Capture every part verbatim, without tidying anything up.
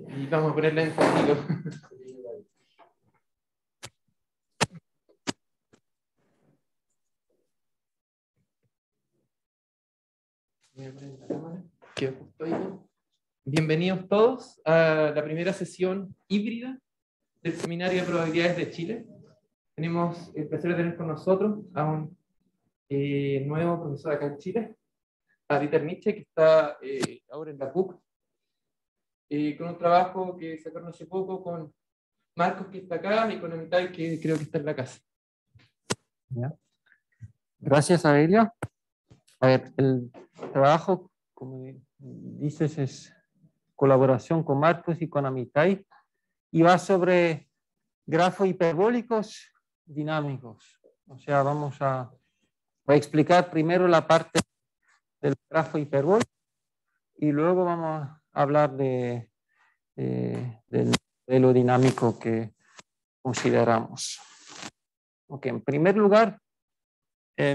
Y vamos a ponerla en sentido. Bienvenidos todos a la primera sesión híbrida del Seminario de Probabilidades de Chile. Tenemos el placer de tener con nosotros a un eh, nuevo profesor acá en Chile, a Dieter Nietzsche, que está eh, ahora en la P U C, eh, con un trabajo que sacaron hace poco con Marcos, que está acá, y con Amitai, que creo que está en la casa. ¿Ya? Gracias, Aurelio. A ver, el trabajo, como dices, es colaboración con Marcos y con Amitai, y va sobre grafos hiperbólicos dinámicos. O sea, vamos a, a explicar primero la parte del grafo hiperbólico y luego vamos a hablar de, de, del modelo dinámico que consideramos. Ok, en primer lugar, eh,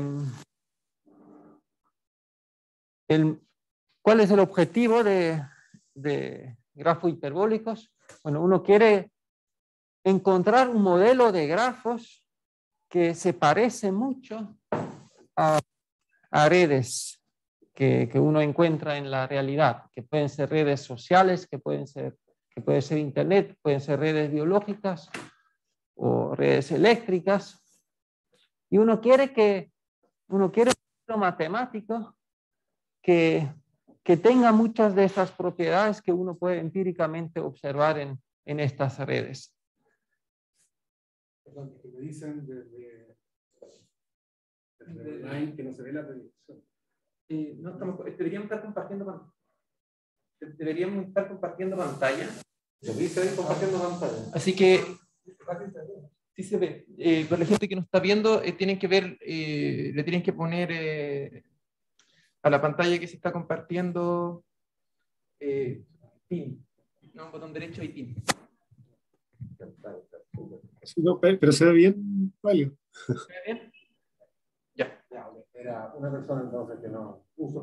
el, ¿cuál es el objetivo de, de grafos hiperbólicos? Bueno, uno quiere encontrar un modelo de grafos que se parece mucho a, a redes que, que uno encuentra en la realidad, que pueden ser redes sociales, que pueden ser, que puede ser internet, pueden ser redes biológicas o redes eléctricas. Y uno quiere que uno quiere un modelo matemático que, que tenga muchas de esas propiedades que uno puede empíricamente observar en, en estas redes. Perdón, que me dicen desde, desde online que no se ve la predicción. Eh, no estamos, deberíamos estar compartiendo deberíamos estar compartiendo pantalla. Lo dice ahí compartiendo pantalla. Así que sí se ve. Eh, para la gente que nos está viendo, eh, tienen que ver, eh, le tienen que poner eh, a la pantalla que se está compartiendo eh, pin, no, un botón derecho y pin. Sí, no, pero se ve bien, Mario. ¿Se ve bien? Ya. Ya, era una persona entonces que no uso.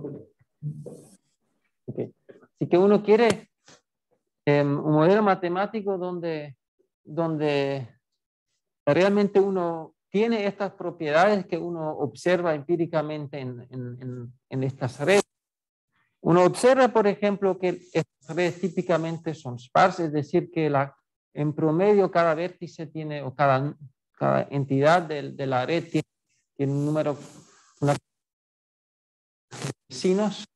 Okay. Así que uno quiere eh, un modelo matemático donde, donde realmente uno tiene estas propiedades que uno observa empíricamente en, en, en, en estas redes. Uno observa, por ejemplo, que estas redes típicamente son sparsas, es decir, que la, en promedio cada vértice tiene, o cada, cada entidad de, de la red tiene, tiene un número, una vecinos.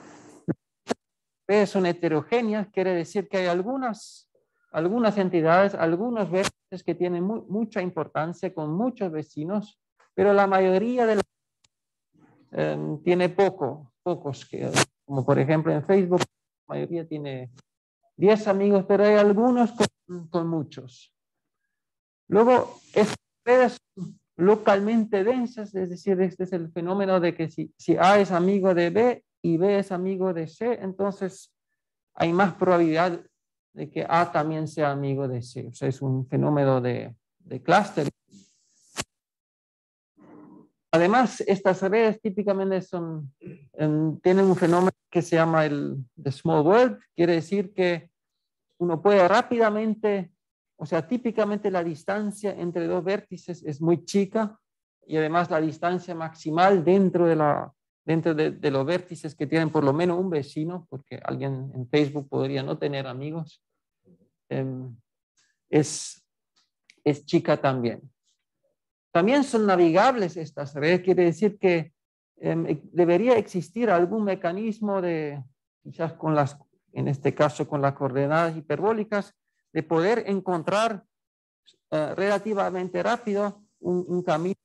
Redes son heterogéneas, quiere decir que hay algunas, algunas entidades, algunos vértices que tienen muy, mucha importancia con muchos vecinos, pero la mayoría de las eh, tiene poco, pocos, que, como por ejemplo en Facebook, la mayoría tiene diez amigos, pero hay algunos con, con muchos. Luego, estas redes localmente densas, es decir, este es el fenómeno de que si, si A es amigo de B y B es amigo de C, entonces hay más probabilidad de que A también sea amigo de C. O sea, es un fenómeno de, de clúster. Además, estas redes típicamente son, um, tienen un fenómeno que se llama el the small world. Quiere decir que uno puede rápidamente, o sea, típicamente la distancia entre dos vértices es muy chica y además la distancia maximal dentro de, la, dentro de, de los vértices que tienen por lo menos un vecino, porque alguien en Facebook podría no tener amigos, um, es, es chica también. También son navegables estas redes, quiere decir que eh, debería existir algún mecanismo de, quizás con las, en este caso con las coordenadas hiperbólicas, de poder encontrar eh, relativamente rápido un, un camino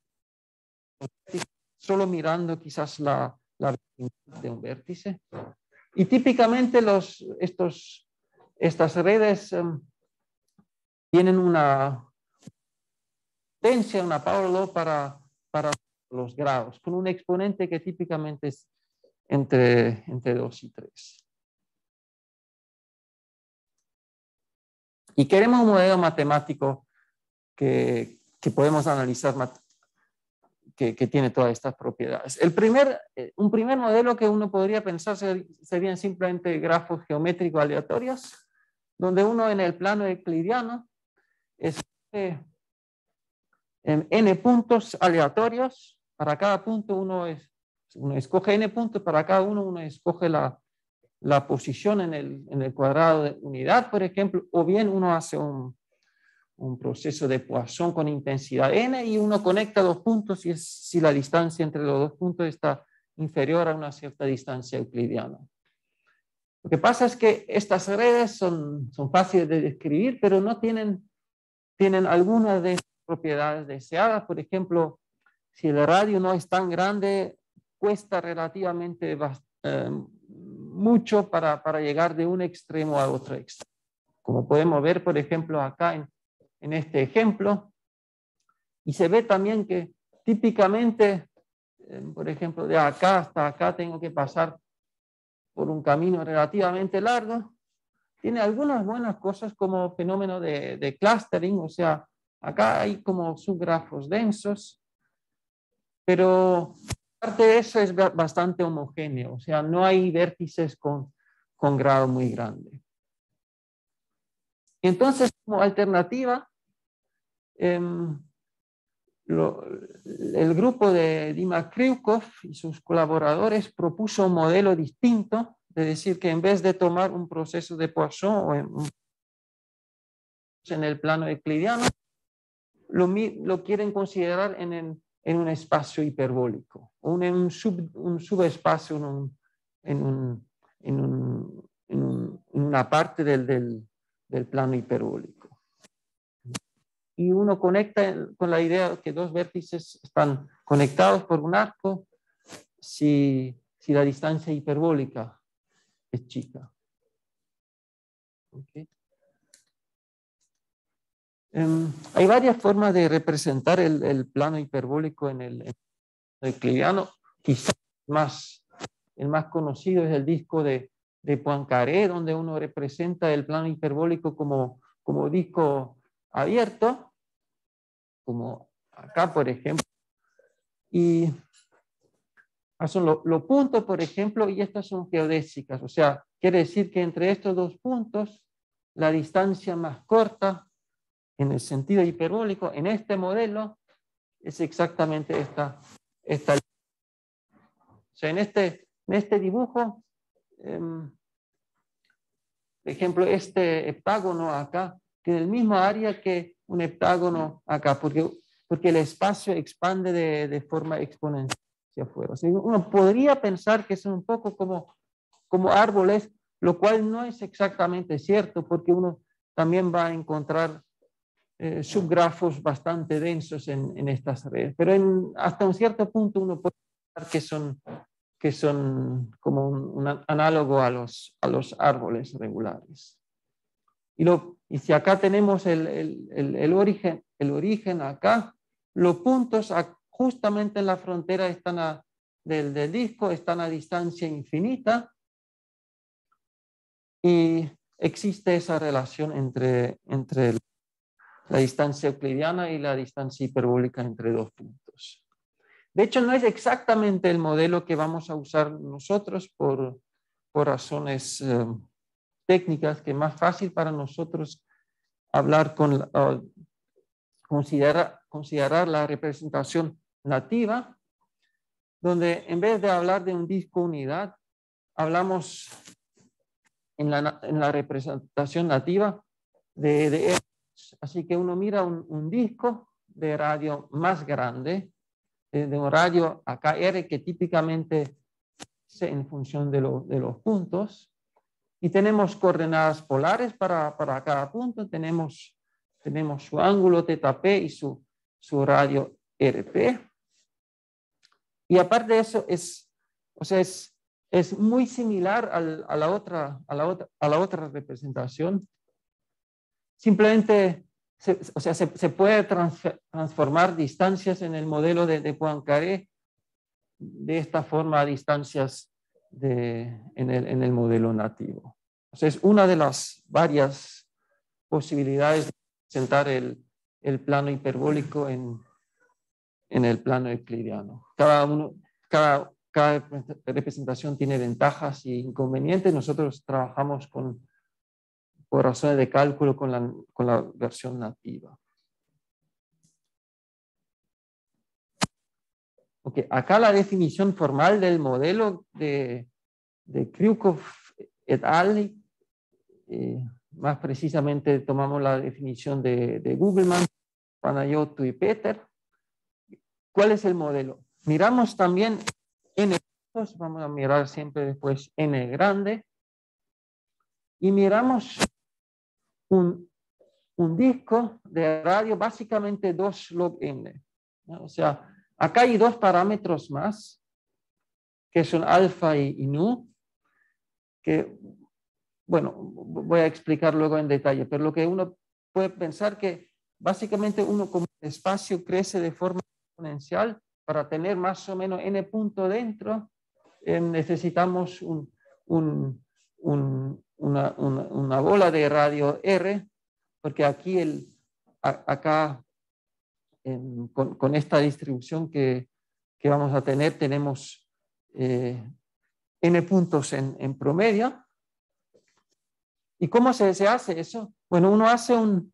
solo mirando quizás la, la vecindad de un vértice. Y típicamente los, estos, estas redes eh, tienen una potencia, una power law para, para los grados, con un exponente que típicamente es entre, entre dos y tres. Y queremos un modelo matemático que, que podemos analizar, que, que tiene todas estas propiedades. El primer, un primer modelo que uno podría pensar serían simplemente grafos geométricos aleatorios, donde uno en el plano euclidiano escoge en n puntos aleatorios. Para cada punto uno, es, uno escoge n puntos, para cada uno uno escoge la, la posición en el, en el cuadrado de unidad, por ejemplo, o bien uno hace un, un proceso de Poisson con intensidad n y uno conecta dos puntos y es, si la distancia entre los dos puntos está inferior a una cierta distancia euclidiana. Lo que pasa es que estas redes son, son fáciles de describir, pero no tienen, tienen algunas de estas propiedades deseadas. Por ejemplo, si el radio no es tan grande, cuesta relativamente eh, mucho para, para llegar de un extremo a otro extremo. Como podemos ver, por ejemplo, acá en, en este ejemplo. Y se ve también que típicamente, eh, por ejemplo, de acá hasta acá tengo que pasar por un camino relativamente largo. Tiene algunas buenas cosas como fenómeno de, de clustering, o sea, acá hay como subgrafos densos, pero aparte de eso es bastante homogéneo, o sea, no hay vértices con, con grado muy grande. Entonces, como alternativa, eh, lo, el grupo de Dima Kryukov y sus colaboradores propuso un modelo distinto, de decir que en vez de tomar un proceso de Poisson o en, en el plano euclidiano, lo, lo quieren considerar en, en, en un espacio hiperbólico, o en un, sub, un subespacio, en, un, en, un, en, un, en, un, en una parte del, del, del plano hiperbólico. Y uno conecta con la idea que dos vértices están conectados por un arco si, si la distancia hiperbólica es chica. Okay. Um, hay varias formas de representar el, el plano hiperbólico en el, en el euclidiano. Quizás más, el más conocido es el disco de, de Poincaré, donde uno representa el plano hiperbólico como, como disco abierto, como acá, por ejemplo. Y son los lo puntos, por ejemplo, y estas son geodésicas, o sea, quiere decir que entre estos dos puntos, la distancia más corta, en el sentido hiperbólico, en este modelo, es exactamente esta. esta. O sea, en este, en este dibujo, eh, por ejemplo, este heptágono acá, tiene el mismo área que un heptágono acá, porque, porque el espacio expande de, de forma exponencial hacia afuera. O sea, uno podría pensar que son un poco como, como árboles, lo cual no es exactamente cierto, porque uno también va a encontrar eh, subgrafos bastante densos en, en estas redes. Pero en, hasta un cierto punto uno puede pensar que son, que son como un, un análogo a los, a los árboles regulares. Y, lo, y si acá tenemos el, el, el, el, origen, el origen acá, los puntos a, justamente en la frontera están a, del, del disco están a distancia infinita y existe esa relación entre, entre la distancia euclidiana y la distancia hiperbólica entre dos puntos. De hecho, no es exactamente el modelo que vamos a usar nosotros por, por razones eh, técnicas, que es más fácil para nosotros hablar con, uh, considerar, considerar la representación nativa, donde en vez de hablar de un disco unidad, hablamos en la, en la representación nativa de, de así que uno mira un, un disco de radio más grande, de, de un radio acá R que típicamente es en función de, lo, de los puntos, y tenemos coordenadas polares para, para cada punto, tenemos, tenemos su ángulo θp y su, su radio R P. Y aparte de eso, es, o sea, es, es muy similar al, a, la otra, a, la otra, a la otra representación. Simplemente, se, o sea, se, se puede transformar distancias en el modelo de, de Poincaré de esta forma a distancias de, en, el, en el modelo nativo. O sea, es una de las varias posibilidades de presentar el, el plano hiperbólico en, en el plano euclidiano. Cada, uno, cada, cada representación tiene ventajas e inconvenientes. Nosotros trabajamos con por razones de cálculo con la, con la versión nativa. Okay, acá la definición formal del modelo de, de Kryukov et al. Eh, más precisamente tomamos la definición de, de Gugelman, Panayotou y Peter. ¿Cuál es el modelo? Miramos también n, vamos a mirar siempre después n grande, y miramos un, un disco de radio, básicamente dos log n, ¿no? O sea, acá hay dos parámetros más, que son alfa y, y nu, que, bueno, voy a explicar luego en detalle, pero lo que uno puede pensar que básicamente uno como el espacio crece de forma exponencial, para tener más o menos n punto dentro, eh, necesitamos un, un, un, una, una, una bola de radio R, porque aquí, el, a, acá, en, con, con esta distribución que, que vamos a tener, tenemos eh, n puntos en, en promedio. ¿Y cómo se, se hace eso? Bueno, uno hace un,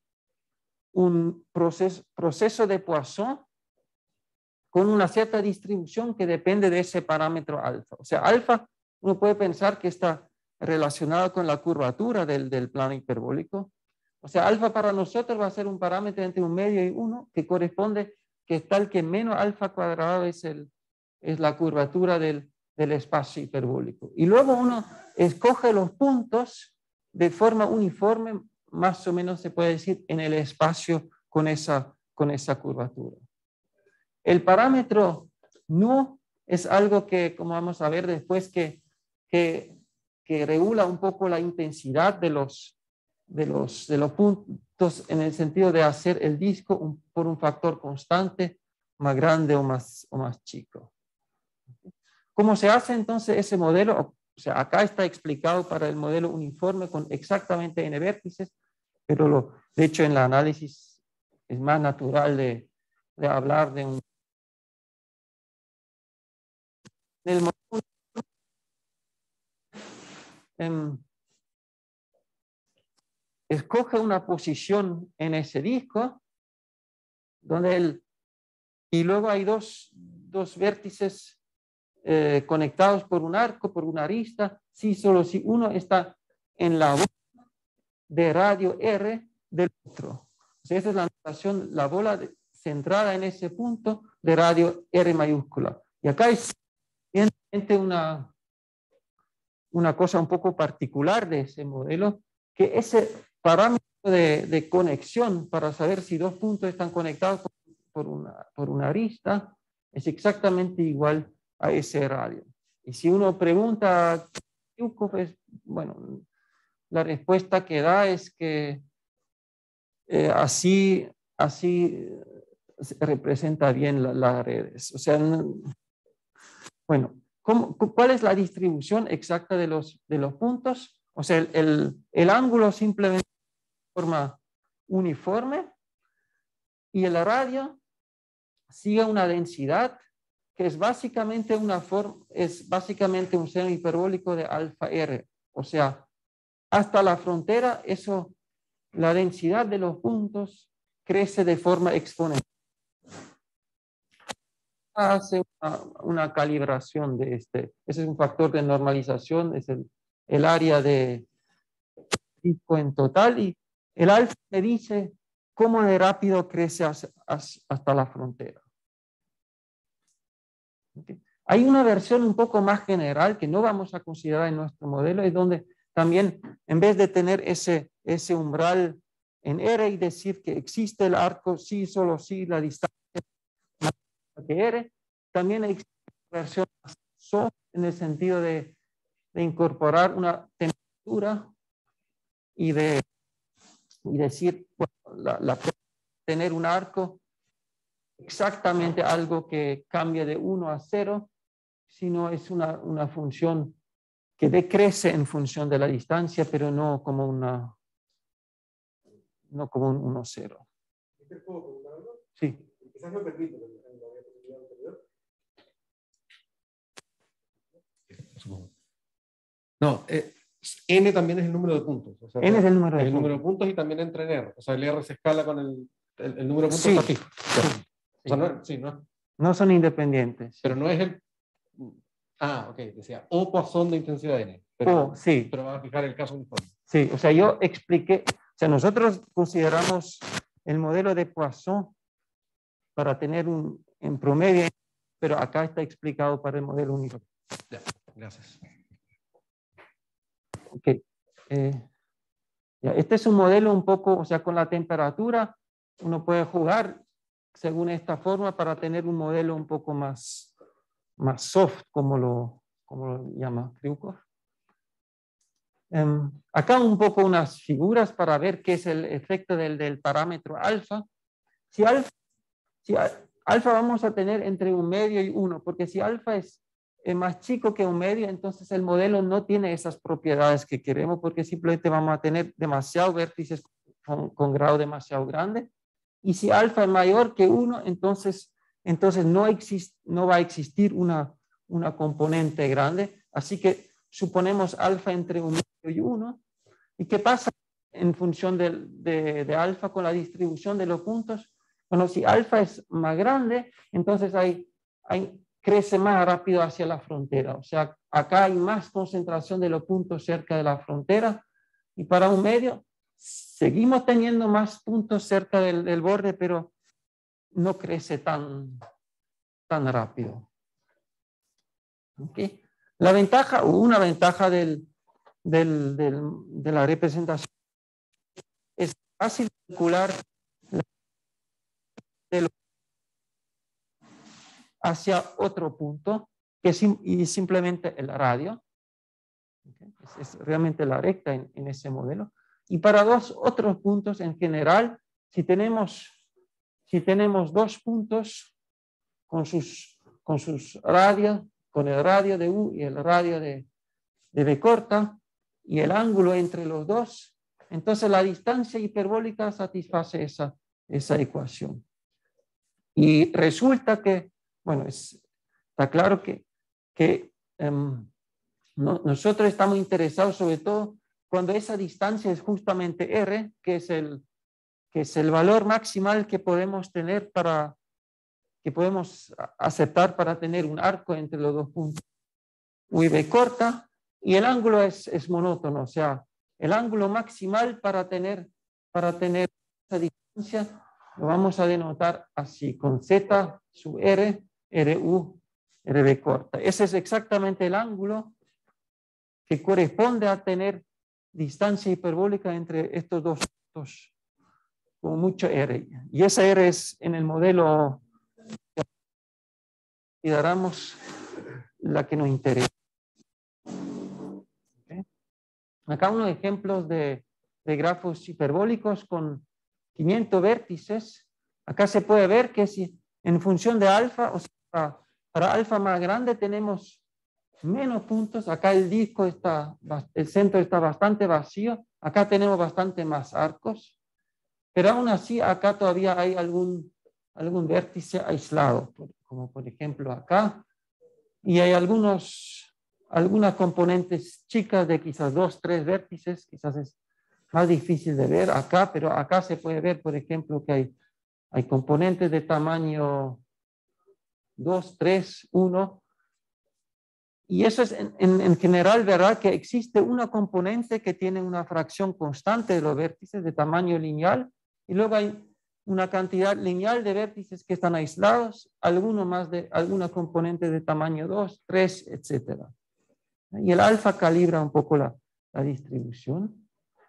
un proceso, proceso de Poisson con una cierta distribución que depende de ese parámetro alfa. O sea, alfa, uno puede pensar que está relacionado con la curvatura del, del plano hiperbólico. O sea, alfa para nosotros va a ser un parámetro entre un medio y uno que corresponde, que es tal que menos alfa cuadrado es, el, es la curvatura del, del espacio hiperbólico. Y luego uno escoge los puntos de forma uniforme, más o menos se puede decir, en el espacio con esa, con esa curvatura. El parámetro nu es algo que, como vamos a ver después, que, que, que regula un poco la intensidad de los, de, los, de los puntos en el sentido de hacer el disco un, por un factor constante, más grande o más, o más chico. ¿Cómo se hace entonces ese modelo? O sea, acá está explicado para el modelo uniforme con exactamente n vértices, pero lo, de hecho en el análisis es más natural de, de hablar de un del modelo. Eh, escoge una posición en ese disco donde el, y luego hay dos, dos vértices eh, conectados por un arco, por una arista, si solo si uno está en la bola de radio R del otro. O sea, esa es la notación, la bola de, centrada en ese punto de radio R mayúscula. Y acá es una, una cosa un poco particular de ese modelo, que ese parámetro de, de conexión para saber si dos puntos están conectados por una, por una arista es exactamente igual a ese radio. Y si uno pregunta, pues, bueno, la respuesta que da es que eh, así, así representa bien las la redes. O sea, no, bueno, ¿cómo, ¿cuál es la distribución exacta de los, de los puntos? O sea, el, el, el ángulo simplemente de forma uniforme y el radio sigue una densidad que es básicamente una forma, es básicamente un seno hiperbólico de alfa R. O sea, hasta la frontera, eso, la densidad de los puntos crece de forma exponencial. Hace una, una calibración de este. Ese es un factor de normalización, es el, el área de disco en total, y el alfa me dice cómo de rápido crece hasta, hasta la frontera. ¿Okay? Hay una versión un poco más general que no vamos a considerar en nuestro modelo, es donde también, en vez de tener ese, ese umbral en R y decir que existe el arco, sí, solo sí, la distancia que R, también existe una versión soft en el sentido de, de incorporar una temperatura y de y decir, bueno, la, la, tener un arco exactamente algo que cambie de uno a cero, sino es una, una función que decrece en función de la distancia, pero no como una no como un uno cero. ¿Puedo preguntar algo? Sí. Quizás me permite en la diapositiva anterior. No, eh, N también es el número de puntos. O sea, N es el número de el puntos. número de puntos y también entra en R. O sea, el R se escala con el, el, el número de puntos Sí. está fijo. Sí. O sea, no, sí, no, No son independientes. pero no es el... Ah, ok, decía O Poisson de intensidad N. Pero, Oh, sí. pero va a fijar el caso uniforme. Sí, o sea, yo expliqué, o sea, nosotros consideramos el modelo de Poisson para tener un en promedio, pero acá está explicado para el modelo uniforme. Ya, gracias. Ok. Eh, ya, este es un modelo un poco, o sea, con la temperatura, uno puede jugar según esta forma para tener un modelo un poco más, más soft, como lo, como lo llama Kriukov. Um, acá un poco unas figuras para ver qué es el efecto del, del parámetro alfa. Si alfa, si alfa vamos a tener entre un medio y uno, porque si alfa es, es más chico que un medio, entonces el modelo no tiene esas propiedades que queremos, porque simplemente vamos a tener demasiados vértices con, con grado demasiado grande. Y si alfa es mayor que uno, entonces, entonces no, exist, no va a existir una, una componente grande. Así que suponemos alfa entre un medio y uno. ¿Y qué pasa en función de, de, de alfa con la distribución de los puntos? Bueno, si alfa es más grande, entonces hay, hay, crece más rápido hacia la frontera. O sea, acá hay más concentración de los puntos cerca de la frontera. Y para un medio, seguimos teniendo más puntos cerca del, del borde, pero no crece tan, tan rápido. ¿Okay? La ventaja, o una ventaja del, del, del, de la representación es fácil calcular hacia otro punto, que es y simplemente el radio. ¿Okay? Es, es realmente la recta en, en ese modelo. Y para dos otros puntos en general, si tenemos, si tenemos dos puntos con sus, con sus radios, con el radio de U y el radio de, de B corta, y el ángulo entre los dos, entonces la distancia hiperbólica satisface esa, esa ecuación. Y resulta que, bueno, es, está claro que, que um, no, nosotros estamos interesados sobre todo cuando esa distancia es justamente R, que es el, que es el valor maximal que podemos tener para, que podemos aceptar para tener un arco entre los dos puntos U y B corta, y el ángulo es, es monótono, o sea, el ángulo maximal para tener, para tener esa distancia lo vamos a denotar así, con Z sub R, RU, RB corta. Ese es exactamente el ángulo que corresponde a tener distancia hiperbólica entre estos dos puntos, con mucho R. Y esa R es en el modelo que daremos la que nos interesa. ¿Okay? Acá unos ejemplos de, de grafos hiperbólicos con quinientos vértices. Acá se puede ver que si en función de alfa, o sea, para alfa más grande tenemos menos puntos. Acá el disco está, el centro está bastante vacío. Acá tenemos bastante más arcos. Pero aún así, acá todavía hay algún, algún vértice aislado, como por ejemplo acá. Y hay algunos, algunas componentes chicas de quizás dos, tres vértices. Quizás es más difícil de ver acá, pero acá se puede ver, por ejemplo, que hay, hay componentes de tamaño dos, tres, uno. Y eso es en, en, en general, ¿verdad? Que existe una componente que tiene una fracción constante de los vértices de tamaño lineal, y luego hay una cantidad lineal de vértices que están aislados, alguno más de, alguna componente de tamaño dos, tres, etcétera. Y el alfa calibra un poco la, la distribución.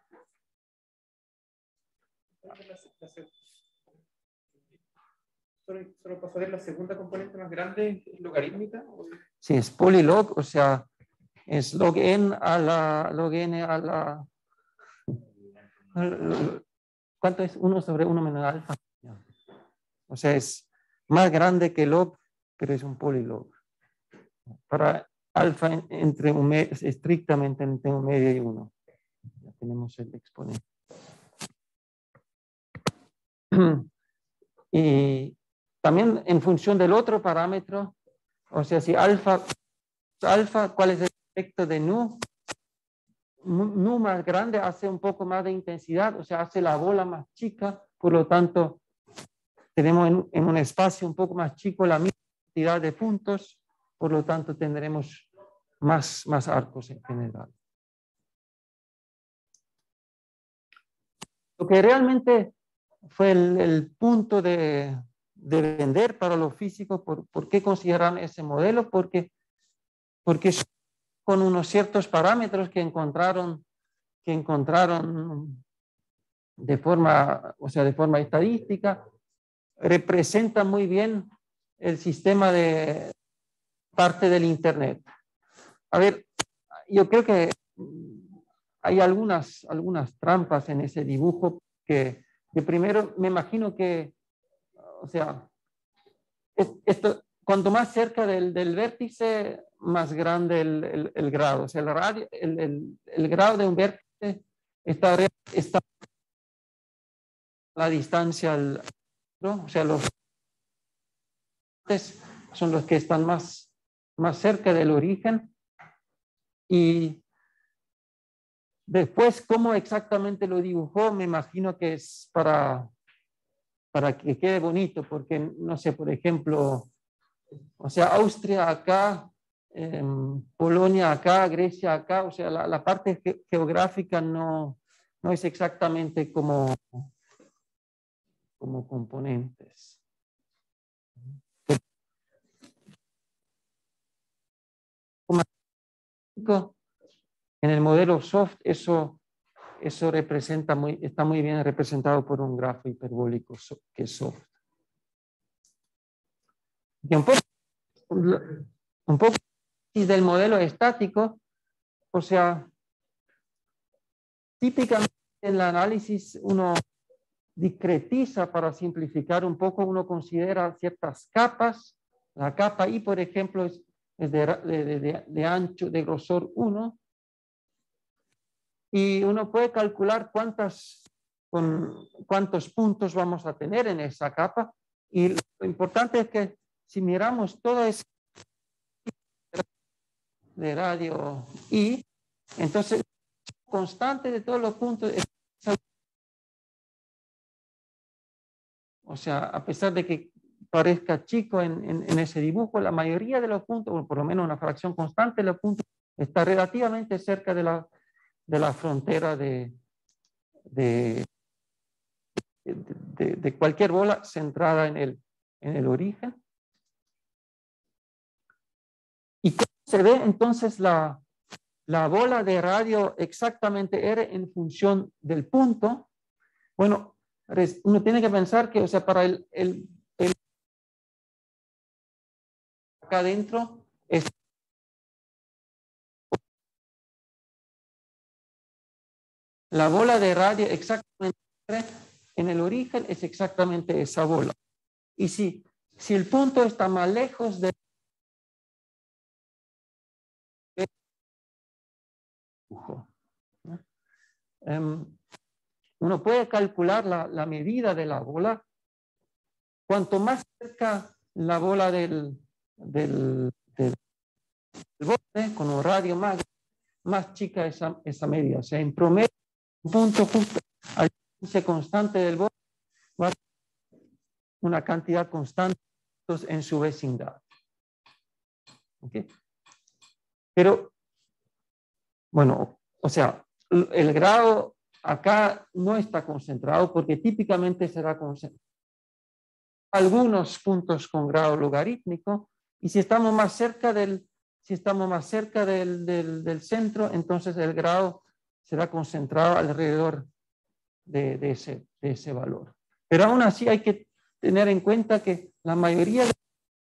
Solo, solo para saber, la segunda componente más grande es logarítmica. Sí, es polilog, o sea, es log n a la log n a la. ¿Cuánto es? uno sobre uno menos alfa. O sea, es más grande que log, pero es un polilog. Para alfa entre un medio, estrictamente entre un medio y uno. Ya tenemos el exponente. Y también en función del otro parámetro, o sea, si alfa, alfa, ¿cuál es el efecto de nu? nu más grande hace un poco más de intensidad, o sea, hace la bola más chica, por lo tanto, tenemos en, en un espacio un poco más chico la misma cantidad de puntos, por lo tanto, tendremos más, más arcos en general. Lo que realmente fue el, el punto de, de vender para los físicos, ¿por, por qué consideraron ese modelo? Porque, porque con unos ciertos parámetros que encontraron, que encontraron de forma, o sea, de forma estadística, representa muy bien el sistema de parte del Internet. A ver, yo creo que hay algunas, algunas trampas en ese dibujo que, que primero me imagino que, o sea, esto, cuanto más cerca del, del vértice, más grande el, el, el grado. O sea, el, radio, el, el, el grado de un vértice está, está a la distancia al, ¿no? O sea, los son los que están más, más cerca del origen. Y después, cómo exactamente lo dibujó, me imagino que es para, para que quede bonito, porque, no sé, por ejemplo, o sea, Austria acá, eh, Polonia acá, Grecia acá, o sea, la, la parte ge geográfica no, no es exactamente como, como componentes. En el modelo soft, eso, eso representa muy, está muy bien representado por un grafo hiperbólico que es soft. Y un poco, un poco del modelo estático, o sea, típicamente en el análisis uno discretiza para simplificar un poco, uno considera ciertas capas. La capa I, por ejemplo, es, es de, de, de, de ancho, de grosor uno. Y uno puede calcular cuántas, con, cuántos puntos vamos a tener en esa capa. Y lo importante es que si miramos todo ese de radio I, entonces constante de todos los puntos es, o sea, a pesar de que parezca chico en, en, en ese dibujo, la mayoría de los puntos, o por lo menos una fracción constante de los puntos, está relativamente cerca de la, de la frontera de, de, de, de cualquier bola centrada en el, en el origen. ¿Y cómo se ve entonces la, la bola de radio exactamente R en función del punto? Bueno, uno tiene que pensar que, o sea, para el, el, el acá adentro es la bola de radio exactamente en el origen es exactamente esa bola. Y si, si el punto está más lejos de um, uno puede calcular la, la medida de la bola. Cuanto más cerca la bola del, del, del, del borde, con un radio más, más chica esa, esa medida. O sea, en promedio, un punto justo al índice constante del borde va a ser una cantidad constante en su vecindad. ¿Okay? Pero, bueno, o sea, el grado acá no está concentrado porque típicamente será concentrado algunos puntos con grado logarítmico, y si estamos más cerca del, si estamos más cerca del, del, del centro, entonces el grado será concentrado alrededor de, de, ese, de ese valor. Pero aún así hay que tener en cuenta que la mayoría de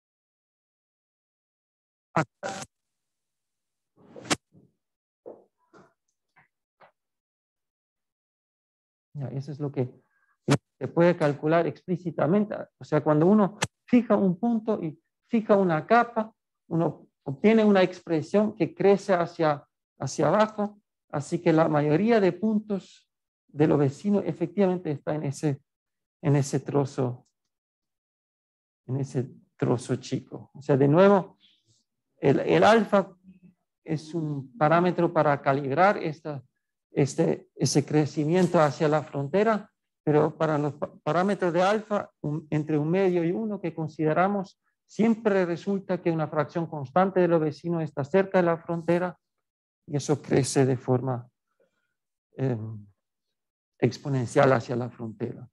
ya, eso es lo que se puede calcular explícitamente. O sea, cuando uno fija un punto y fija una capa, uno obtiene una expresión que crece hacia, hacia abajo, así que la mayoría de puntos de los vecinos efectivamente está en ese, en ese trozo, en ese trozo chico. O sea, de nuevo, el, el alfa es un parámetro para calibrar esta, este, ese crecimiento hacia la frontera, pero para los parámetros de alfa, un, entre un medio y uno que consideramos, siempre resulta que una fracción constante de los vecinos está cerca de la frontera y eso crece de forma eh, exponencial hacia la frontera.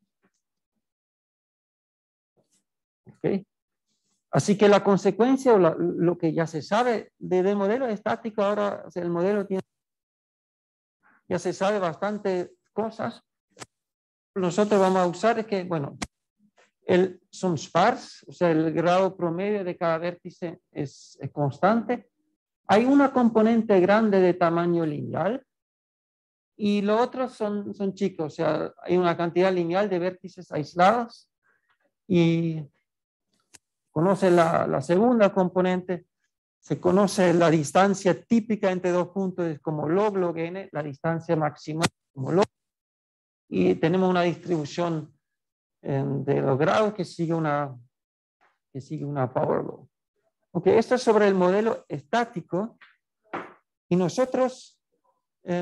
¿Okay? Así que la consecuencia, o la, lo que ya se sabe de, del modelo estático, ahora o sea, el modelo tiene, ya se sabe bastante cosas. Nosotros vamos a usar es que, bueno, el, son spars, o sea, el grado promedio de cada vértice es, es constante. Hay una componente grande de tamaño lineal y los otros son, son chicos, o sea, hay una cantidad lineal de vértices aislados y conoce la, la segunda componente, se conoce la distancia típica entre dos puntos es como log log n, la distancia máxima como log, y tenemos una distribución eh, de los grados que sigue una, que sigue una power law. Ok, esto es sobre el modelo estático y nosotros eh,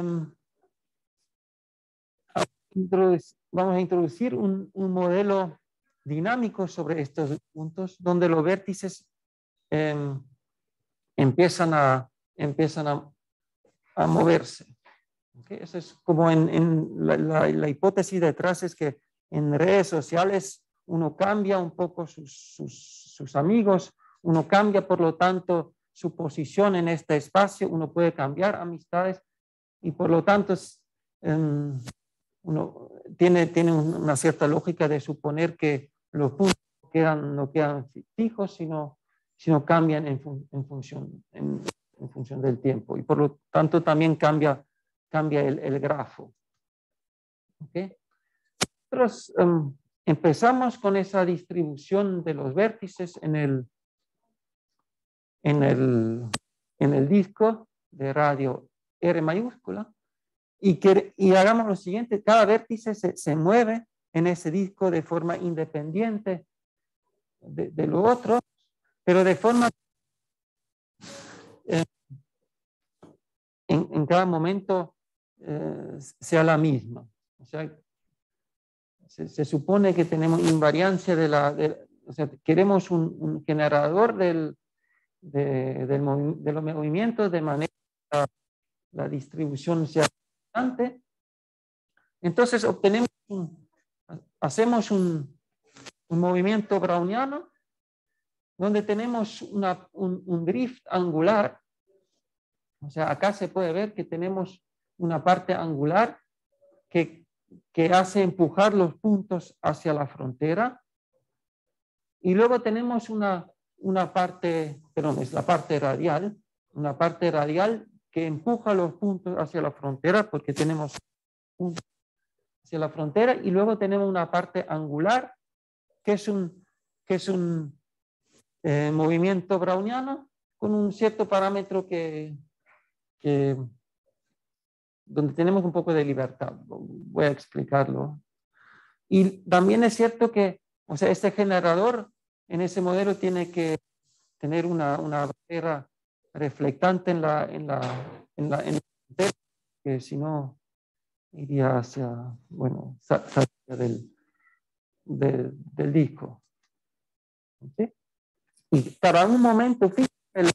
vamos a introducir un, un modelo dinámico sobre estos puntos donde los vértices eh, empiezan a, empiezan a, a moverse. ¿Okay? Eso es como en, en la, la, la hipótesis detrás es que en redes sociales uno cambia un poco sus, sus, sus amigos, uno cambia por lo tanto su posición en este espacio, uno puede cambiar amistades y por lo tanto um, uno tiene, tiene una cierta lógica de suponer que los puntos no quedan, no quedan fijos, sino, sino cambian en, fun, en, función, en, en función del tiempo. Y por lo tanto también cambia, cambia el, el grafo. ¿Okay? Nosotros um, empezamos con esa distribución de los vértices en el, en el, en el disco de radio R mayúscula. Y, que, y hagamos lo siguiente, cada vértice se, se mueve en ese disco de forma independiente de, de lo otro, pero de forma eh, en, en cada momento eh, sea la misma. O sea, se, se supone que tenemos invariancia de la, de, o sea, queremos un, un generador del, de, del movi de los movimientos de manera que la, la distribución sea constante. Entonces obtenemos un, hacemos un, un movimiento browniano donde tenemos una, un, un drift angular. O sea, acá se puede ver que tenemos una parte angular que, que hace empujar los puntos hacia la frontera. Y luego tenemos una, una parte, perdón, es la parte radial, una parte radial que empuja los puntos hacia la frontera porque tenemos un hacia la frontera y luego tenemos una parte angular que es un, que es un eh, movimiento browniano con un cierto parámetro que, que donde tenemos un poco de libertad. Voy a explicarlo. Y también es cierto que, o sea, este generador en ese modelo tiene que tener una, una barrera reflectante en la, en la, en la, en la frontera, que si no iría hacia, bueno, salida del, del, del disco. ¿Okay? Y para un momento fijo, el,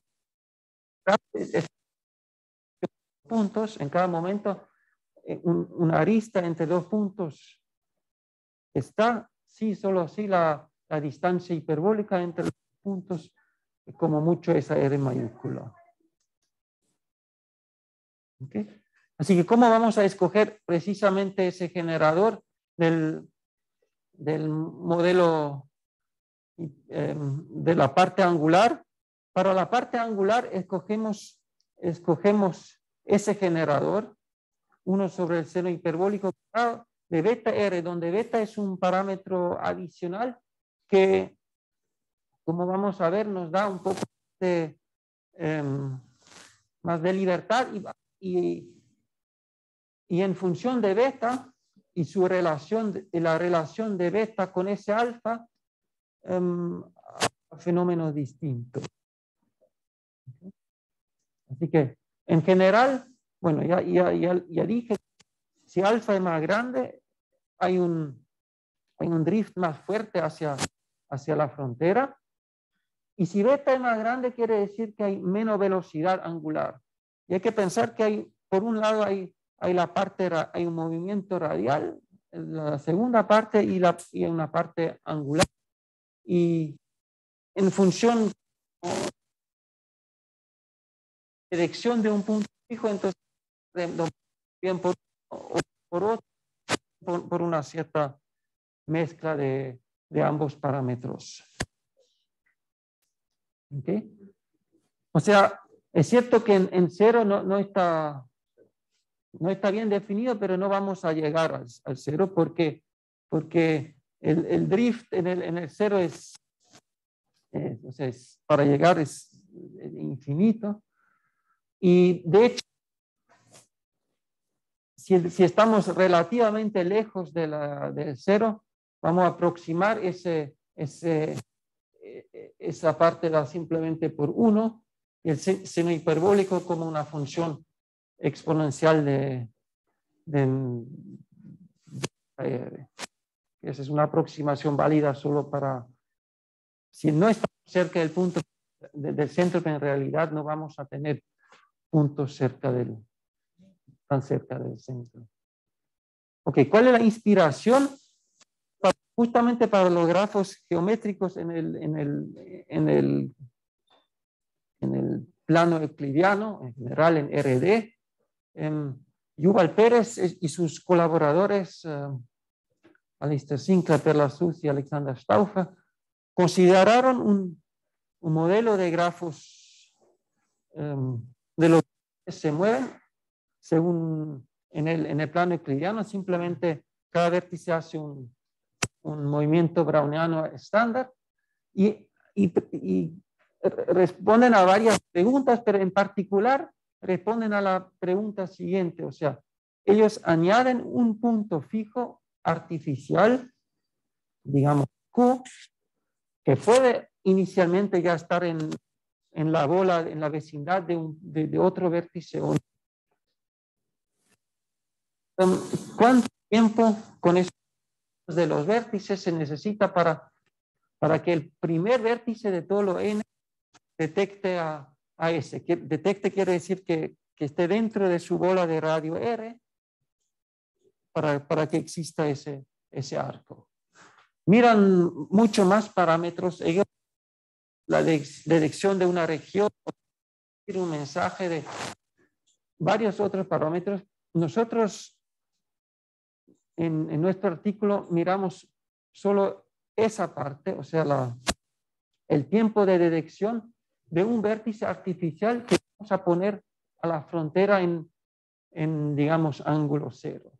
puntos, en cada momento, un, una arista entre dos puntos está, sí, solo así la, la distancia hiperbólica entre los puntos, como mucho esa R mayúscula. ¿Okay? Así que, ¿cómo vamos a escoger precisamente ese generador del, del modelo eh, de la parte angular? Para la parte angular escogemos, escogemos ese generador, uno sobre el seno hiperbólico de beta R, donde beta es un parámetro adicional que, como vamos a ver, nos da un poco de, eh, más de libertad y, y Y en función de beta y su relación, de, la relación de beta con ese alfa, um, fenómenos distintos. Así que, en general, bueno, ya, ya, ya, ya dije, si alfa es más grande, hay un, hay un drift más fuerte hacia, hacia la frontera. Y si beta es más grande, quiere decir que hay menos velocidad angular. Y hay que pensar que hay, por un lado, hay, hay, la parte, hay un movimiento radial, la segunda parte y, la, y una parte angular. Y en función de dirección de un punto fijo, entonces, bien por uno o por otro, por, por una cierta mezcla de, de ambos parámetros. ¿Okay? O sea, es cierto que en, en cero no, no, está, no está bien definido, pero no vamos a llegar al, al cero porque, porque el, el drift en el, en el cero es, eh, o sea, es, para llegar es infinito. Y de hecho, si, si estamos relativamente lejos de la, del cero, vamos a aproximar ese, ese, esa parte da simplemente por uno y el seno hiperbólico como una función exponencial de, de, de, esa es una aproximación válida solo para, si no estamos cerca del punto de, del centro, pero en realidad no vamos a tener puntos cerca del, tan cerca del centro. Ok, ¿cuál es la inspiración? Para, justamente para los grafos geométricos en el, en el, en el, en el plano euclidiano, en general en R D. Eh, Yuval Pérez y sus colaboradores, eh, Alistair Sinclair, Perla Sus y Alexander Stauffer, consideraron un, un modelo de grafos eh, de los que se mueven según en el, en el plano euclidiano. Simplemente cada vértice hace un, un movimiento browniano estándar y, y, y responden a varias preguntas, pero en particular responden a la pregunta siguiente, o sea, ellos añaden un punto fijo artificial, digamos Q, que puede inicialmente ya estar en, en la bola, en la vecindad de, un, de, de otro vértice. ¿Cuánto tiempo con estos de los vértices se necesita para, para que el primer vértice de todo lo n detecte a, a S? Que detecte quiere decir que, que esté dentro de su bola de radio R para, para que exista ese, ese arco. Miran mucho más parámetros. Ellos, la detección de una región, un mensaje de varios otros parámetros. Nosotros en, en nuestro artículo miramos solo esa parte, o sea, la, el tiempo de detección de un vértice artificial que vamos a poner a la frontera en, en digamos, ángulo cero.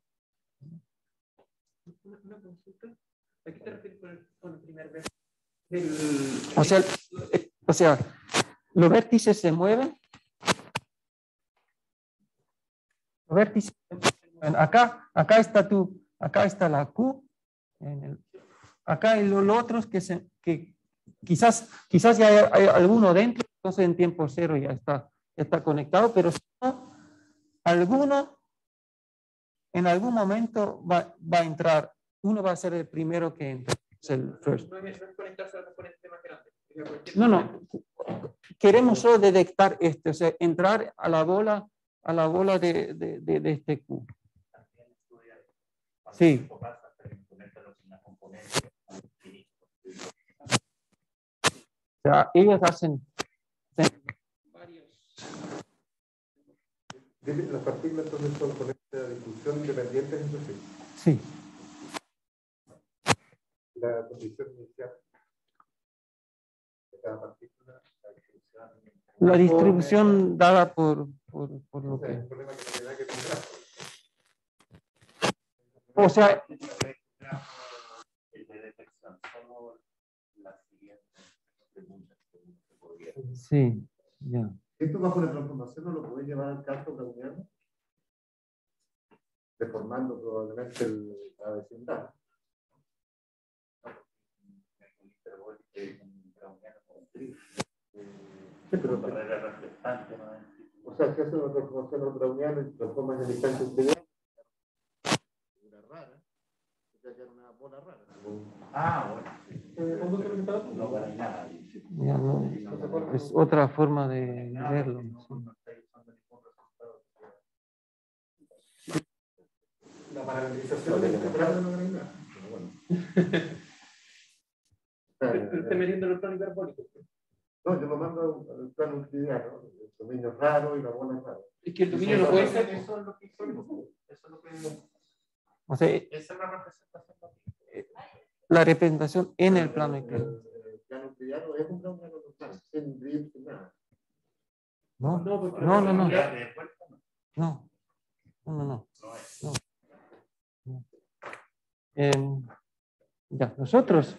Una, una consulta. ¿A qué te refieres con el, con el primer vértice? El... O sea, o sea, los vértices se mueven. Los vértices se mueven. Acá, acá está tu, acá está la Q. En el, acá hay los otros que, se, que quizás, quizás ya hay, hay alguno dentro, entonces en tiempo cero ya está, ya está conectado, pero si no, alguno en algún momento va, va a entrar, uno va a ser el primero que entra. Es el first. No es, no es conectarse al componente más grande. No, no. Queremos solo detectar este, o sea, entrar a la bola, a la bola de, de, de, de este Q. Sí. O sea, ellos hacen, hacen varios. Las partículas entonces son con esta difusión independientes entre sí. Sí. La condición inicial de cada partícula, la distribución. La distribución dada por, por, por lo que. El problema que no tiene nada que ver. O sea. Sí, ya. Esto bajo la transformación no lo podéis llevar al campo browniano, deformando probablemente el, la vecindad. Sí, pero, o sea, si hace una transformación browniana y transformas en instancia integral, una rara, o sea, que era una bola rara. Ah, bueno. No para nada. Ya no, es otra forma de verlo. Sí. La paralelización de este plano no gané nada. Te estoy metiendo el plano hiperbólico. No, yo lo mando al plano euclidiano, el dominio es raro y la bola es rara. Es que el dominio no puede ser. Eso es lo que hizo. Eso es lo que. O sea, esa es la representación. La representación en el plano euclidiano. El plano euclidiano es un plano normal, sin drift, sin nada. No, no, no, no. No, no, no, no. no. no. Eh, ya, nosotros.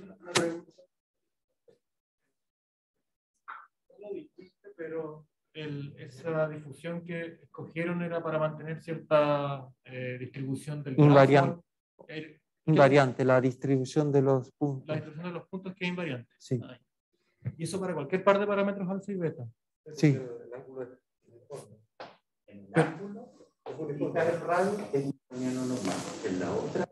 No lo dijiste, pero el, esa difusión que escogieron era para mantener cierta eh, distribución del invariante. El, invariante, la distribución de los puntos. La distribución de los puntos que es invariante. Sí. Ay. Y eso para cualquier par de parámetros alfa y beta. Sí. El ángulo es uniforme. En el ángulo es uniforme. El radio es italiano normal. En la otra.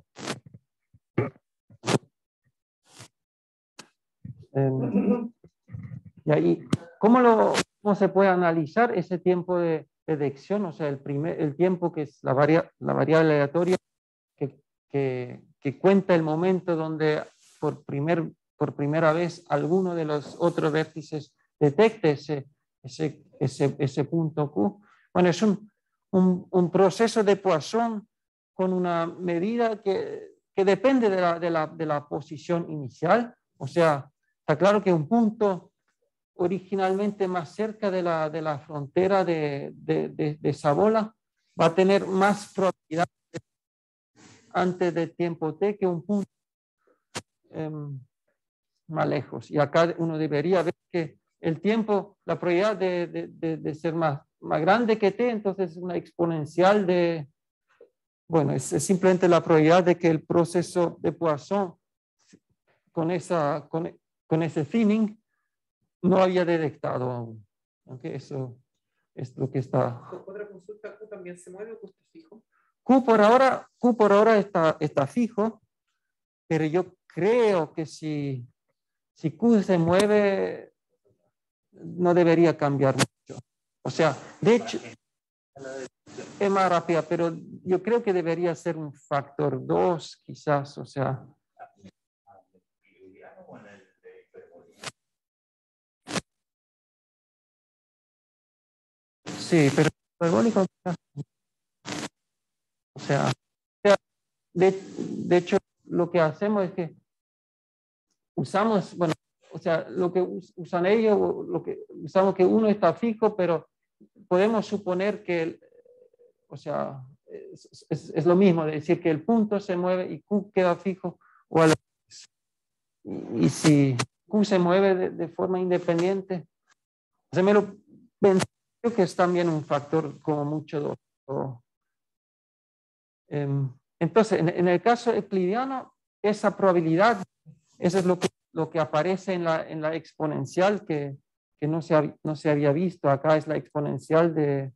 Eh, y ahí, ¿cómo, lo, ¿cómo se puede analizar ese tiempo de detección? O sea, el, primer, el tiempo que es la, varia, la variable aleatoria que, que, que cuenta el momento donde por, primer, por primera vez alguno de los otros vértices detecte ese, ese, ese, ese punto Q. Bueno, es un, un, un proceso de Poisson con una medida que, que depende de la, de, la, de la posición inicial. O sea, está claro que un punto originalmente más cerca de la, de la frontera de, de, de, de esa bola va a tener más probabilidad antes del tiempo t que un punto eh, más lejos. Y acá uno debería ver que el tiempo, la probabilidad de, de, de, de ser más, más grande que t, entonces es una exponencial de, bueno, es, es simplemente la probabilidad de que el proceso de Poisson con, esa, con, con ese thinning no había detectado aún. ¿Okay? Eso es lo que está. Otra consulta, ¿Q también se mueve o Q está fijo? Q por ahora, Q por ahora está, está fijo, pero yo creo que si, si Q se mueve, no debería cambiar mucho. O sea, de hecho, es más rápida, pero yo creo que debería ser un factor dos, quizás, o sea. Sí, pero hiperbólico, o sea, de, de hecho, lo que hacemos es que usamos, bueno, o sea, lo que usan ellos, lo que usamos que uno está fijo, pero podemos suponer que, el, o sea, es, es, es lo mismo, es decir, que el punto se mueve y Q queda fijo, o al, y, y si Q se mueve de, de forma independiente, se me lo pensé que es también un factor como mucho dos. O, eh, entonces, en, en el caso euclidiano, esa probabilidad, eso es lo que, lo que aparece en la, en la exponencial que, que no, se, no se había visto. Acá es la exponencial de...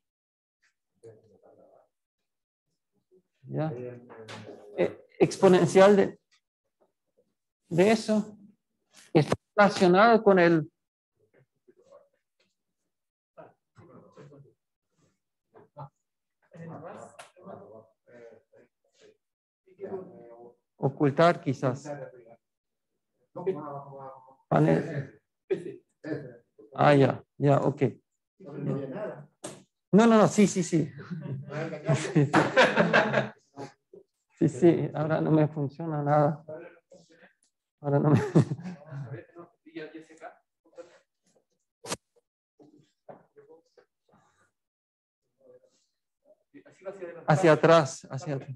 ¿ya? Eh, exponencial de, de eso está relacionado con el... Ocultar quizás. Panel. Ah, ya, ya, ok. No, no, no, sí, sí, sí. Sí, sí, ahora no me funciona nada. Ahora no me... Hacia atrás, hacia atrás.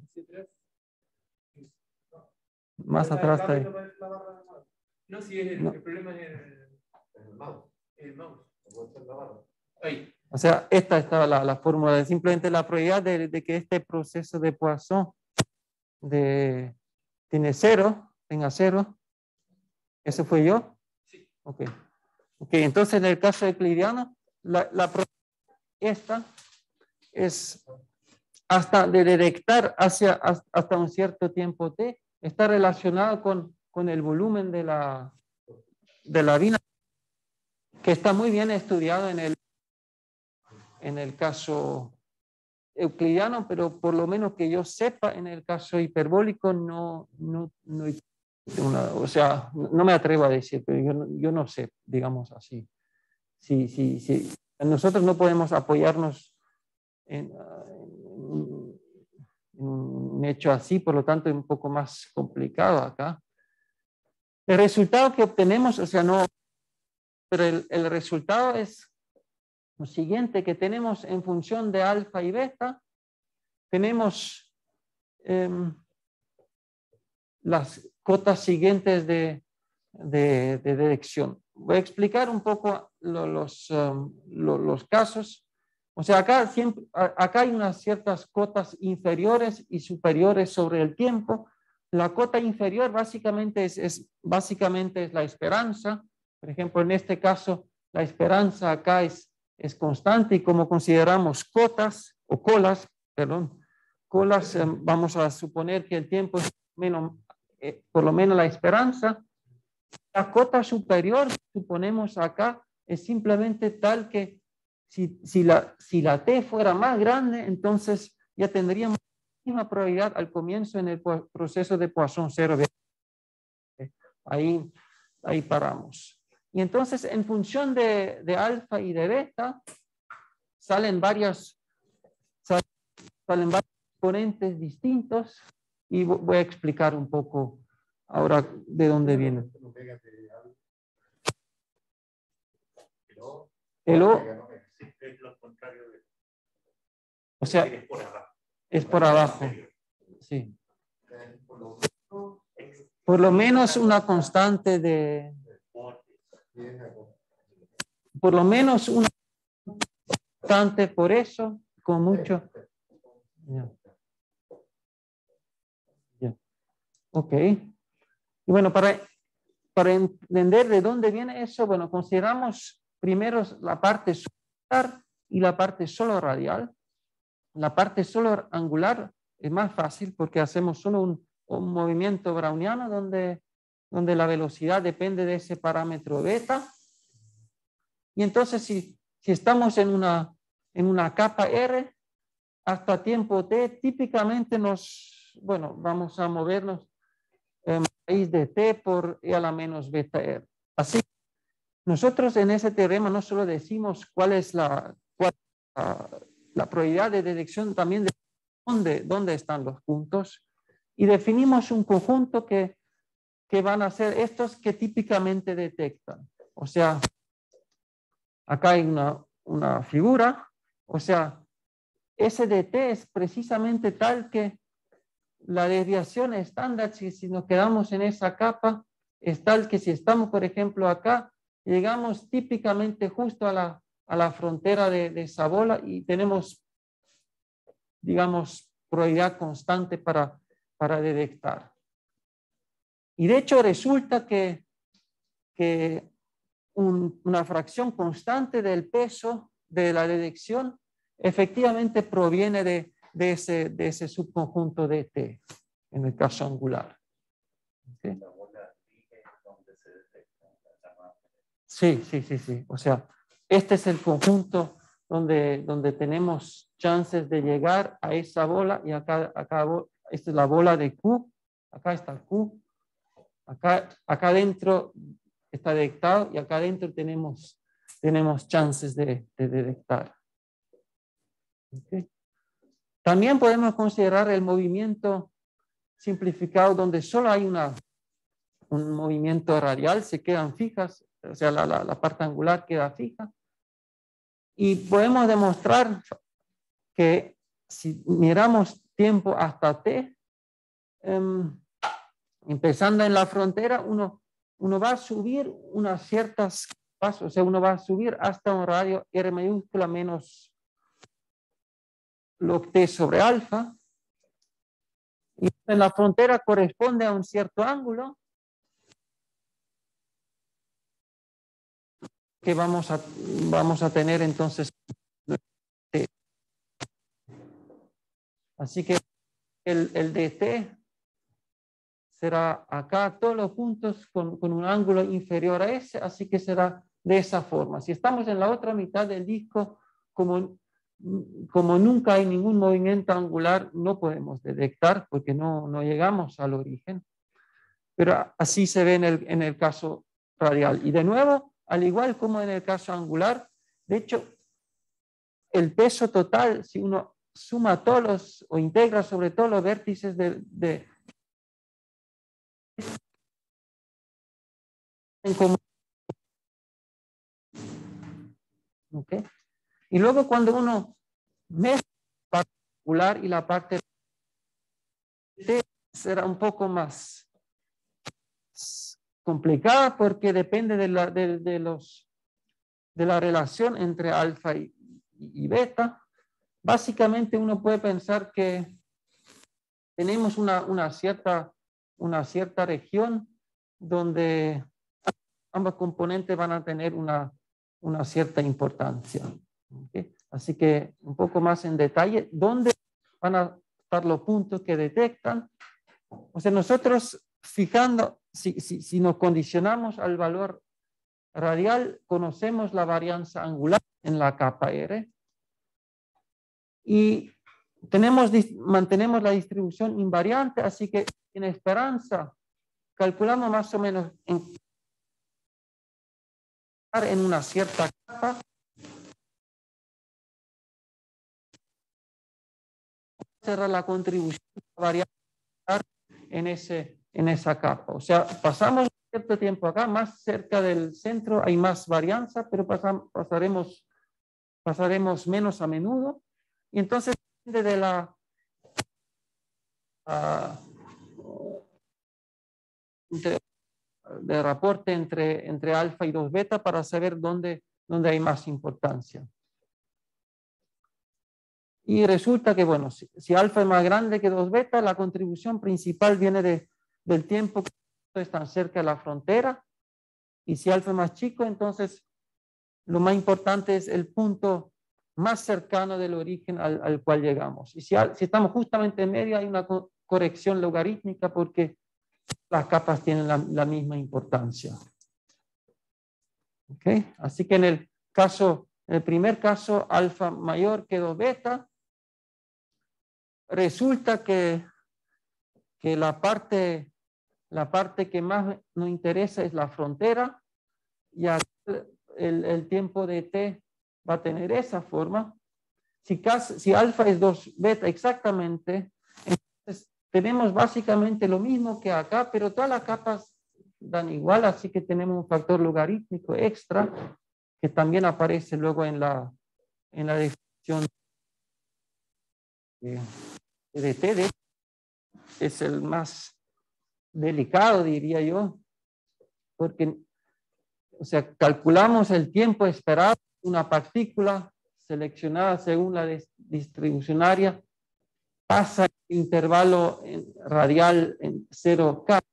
Más atrás está ahí. No, sí, el, no. el problema es el, el mouse. El mouse. Ahí. O sea, esta está la, la fórmula de simplemente la probabilidad de, de que este proceso de Poisson de, tiene cero, tenga cero. ¿Ese fue yo? Sí. Ok. Ok, entonces en el caso euclidiano, la, la esta es hasta de detectar hacia, hasta un cierto tiempo t, está relacionado con, con el volumen de la, de la vina, que está muy bien estudiado en el, en el caso euclidiano, pero por lo menos que yo sepa, en el caso hiperbólico no, no, no hay una, o sea, no me atrevo a decir, pero yo no, yo no sé, digamos así. Sí, sí, sí. Nosotros no podemos apoyarnos en, en, en un hecho así, por lo tanto es un poco más complicado acá. El resultado que obtenemos, o sea, no, pero el, el resultado es lo siguiente, que tenemos en función de alfa y beta, tenemos eh, las cotas siguientes de, de, de detección. Voy a explicar un poco lo, los, um, lo, los casos. O sea, acá, siempre, acá hay unas ciertas cotas inferiores y superiores sobre el tiempo. La cota inferior básicamente es, es, básicamente es la esperanza. Por ejemplo, en este caso, la esperanza acá es, es constante y como consideramos cotas o colas, perdón, colas, eh, vamos a suponer que el tiempo es menos, eh, por lo menos la esperanza. La cota superior, suponemos acá, es simplemente tal que si, si, la, si la t fuera más grande, entonces ya tendríamos la misma probabilidad al comienzo en el proceso de Poisson cero. Ahí, ahí paramos. Y entonces, en función de, de alfa y de beta, salen varias, salen varios exponentes distintos y voy a explicar un poco ahora de dónde viene. El O, o sea, es por abajo. Sí. Por lo menos una constante de, por lo menos una constante por eso, con mucho. Ya. Ya. Ok. Y bueno, para, para entender de dónde viene eso, bueno, consideramos primero la parte solar y la parte solo radial. La parte solo angular es más fácil porque hacemos solo un, un movimiento browniano donde, donde la velocidad depende de ese parámetro beta. Y entonces si, si estamos en una, en una capa R, hasta tiempo t, típicamente nos, bueno, vamos a movernos en raíz de t por e a la menos beta r. Así, nosotros en ese teorema no solo decimos cuál es la, cuál, la, la probabilidad de detección, también de dónde, dónde están los puntos, y definimos un conjunto que, que van a ser estos que típicamente detectan. O sea, acá hay una, una figura, o sea, S de t es precisamente tal que la desviación estándar, si, si nos quedamos en esa capa, es tal que si estamos, por ejemplo, acá, llegamos típicamente justo a la, a la frontera de, de esa bola y tenemos, digamos, probabilidad constante para, para detectar. Y de hecho resulta que, que un, una fracción constante del peso de la detección efectivamente proviene de, de, ese, de ese subconjunto de T, en el caso angular. ¿Okay? Sí, sí, sí, sí. O sea, este es el conjunto donde, donde tenemos chances de llegar a esa bola y acá, acá esta es la bola de Q, acá está Q, acá, acá adentro está detectado y acá adentro tenemos, tenemos chances de, de detectar. Okay. También podemos considerar el movimiento simplificado donde solo hay una, un movimiento radial, se quedan fijas, o sea, la, la, la parte angular queda fija. Y podemos demostrar que si miramos tiempo hasta t, eh, empezando en la frontera, uno, uno va a subir unas ciertas capas, o sea, uno va a subir hasta un radio R mayúscula menos log t sobre alfa. Y en la frontera corresponde a un cierto ángulo que vamos a, vamos a tener entonces Así que el, el dt será acá todos los puntos con, con un ángulo inferior a ese, así que será de esa forma. Si estamos en la otra mitad del disco, como, como nunca hay ningún movimiento angular, no podemos detectar porque no, no llegamos al origen. Pero así se ve en el, en el caso radial. Y de nuevo, al igual como en el caso angular, de hecho, el peso total, si uno suma todos los, o integra sobre todo los vértices de, de en común. ¿Okay? Y luego cuando uno mezcla la parte angular y la parte T, será un poco más complicada porque depende de la, de, de los, de la relación entre alfa y, y beta. Básicamente uno puede pensar que tenemos una, una, cierta, una cierta región donde ambos componentes van a tener una, una cierta importancia. ¿Okay? Así que un poco más en detalle, ¿dónde van a estar los puntos que detectan? O sea, nosotros fijando, si, si, si nos condicionamos al valor radial, conocemos la varianza angular en la capa R y tenemos, mantenemos la distribución invariante, así que en esperanza calculamos más o menos en, en una cierta capa será la contribución variable en, ese, en esa capa. O sea, pasamos cierto tiempo acá, más cerca del centro hay más varianza, pero pasam, pasaremos, pasaremos menos a menudo. Y entonces depende de la uh, de, de reporte entre, entre alfa y dos beta para saber dónde, dónde hay más importancia. Y resulta que, bueno, si, si alfa es más grande que dos beta, la contribución principal viene de, del tiempo que están cerca de la frontera. Y si alfa es más chico, entonces lo más importante es el punto más cercano del origen al, al cual llegamos. Y si, si estamos justamente en medio, hay una co corrección logarítmica porque las capas tienen la, la misma importancia. ¿Okay? Así que en el caso, en el primer caso, alfa mayor que dos beta, resulta que, que la, parte, la parte que más nos interesa es la frontera y el, el tiempo de t va a tener esa forma. Si, casi, si alfa es dos beta exactamente, entonces tenemos básicamente lo mismo que acá, pero todas las capas dan igual, así que tenemos un factor logarítmico extra que también aparece luego en la, en la definición de, de t. De es el más delicado, diría yo, porque, o sea, calculamos el tiempo esperado de una partícula seleccionada según la distribucionaria, pasa el intervalo en radial en cero K.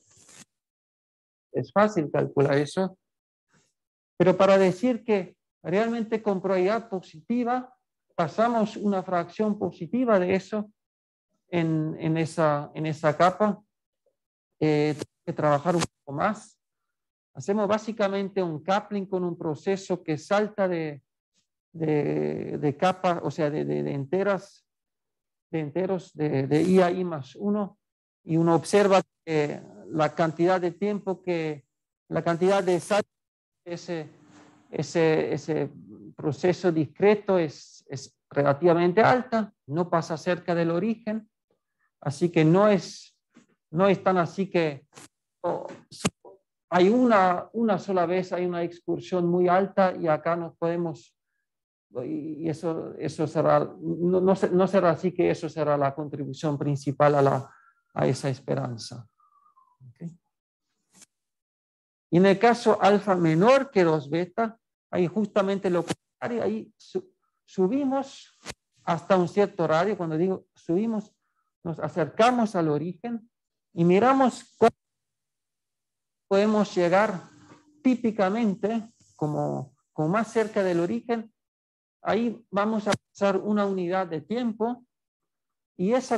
Es fácil calcular eso, pero para decir que realmente con probabilidad positiva pasamos una fracción positiva de eso en, en, esa, en esa capa, eh, tenemos que trabajar un poco más. Hacemos básicamente un coupling con un proceso que salta de, de, de capas, o sea, de, de, de enteras, de enteros de, de I a I más uno, y uno observa que la cantidad de tiempo que, la cantidad de salto, ese, ese, ese proceso discreto es, es relativamente alta, no pasa cerca del origen, así que no es, no es tan así que oh, hay una, una sola vez, hay una excursión muy alta y acá nos podemos, y eso, eso será, no, no, no será así que eso será la contribución principal a, la, a esa esperanza. ¿Okay? Y en el caso alfa menor que dos beta, ahí justamente lo contrario, ahí su, subimos hasta un cierto radio, cuando digo subimos, nos acercamos al origen y miramos cuál podemos llegar típicamente como, como más cerca del origen. Ahí vamos a pasar una unidad de tiempo Y esa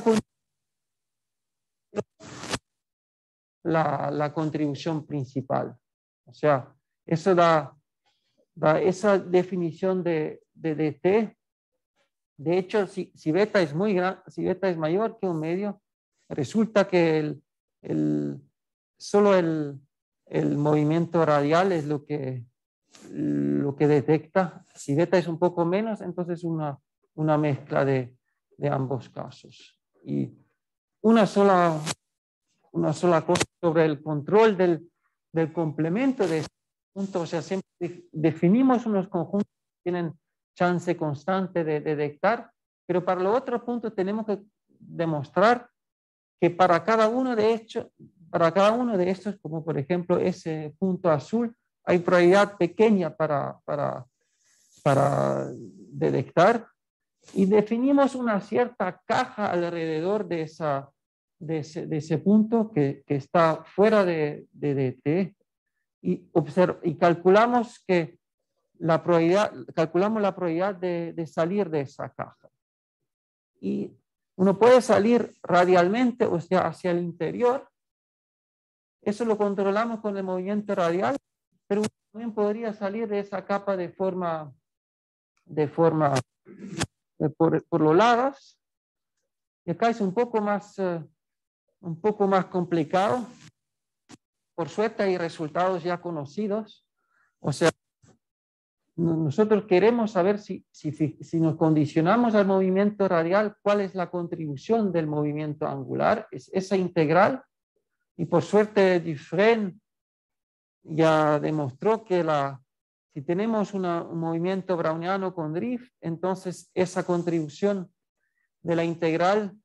la, la contribución principal. O sea, eso da, da esa definición de, de D T. De hecho, si, si beta es muy gran, si beta es mayor que un medio, resulta que el, el, solo el, el movimiento radial es lo que, lo que detecta. Si beta es un poco menos, entonces una, una mezcla de, de ambos casos. Y una sola, una sola cosa sobre el control del, del complemento de este punto. O sea, siempre definimos unos conjuntos que tienen chance constante de, de detectar, pero para los otros puntos tenemos que demostrar que para cada uno de estos, para cada uno de estos, como por ejemplo ese punto azul, hay probabilidad pequeña para, para, para detectar, y definimos una cierta caja alrededor de, esa, de, ese, de ese punto que, que está fuera de, de D T, y, observ y calculamos que la probabilidad, calculamos la probabilidad de, de salir de esa caja. Y uno puede salir radialmente, o sea, hacia el interior. Eso lo controlamos con el movimiento radial, pero uno también podría salir de esa capa de forma, de forma eh, por, por los lados. Y acá es un poco más, uh, un poco más complicado. Por suerte hay resultados ya conocidos. O sea, nosotros queremos saber si, si, si nos condicionamos al movimiento radial, cuál es la contribución del movimiento angular, es esa integral. Y por suerte Dufresne ya demostró que la, si tenemos una, un movimiento browniano con drift, entonces esa contribución de la integral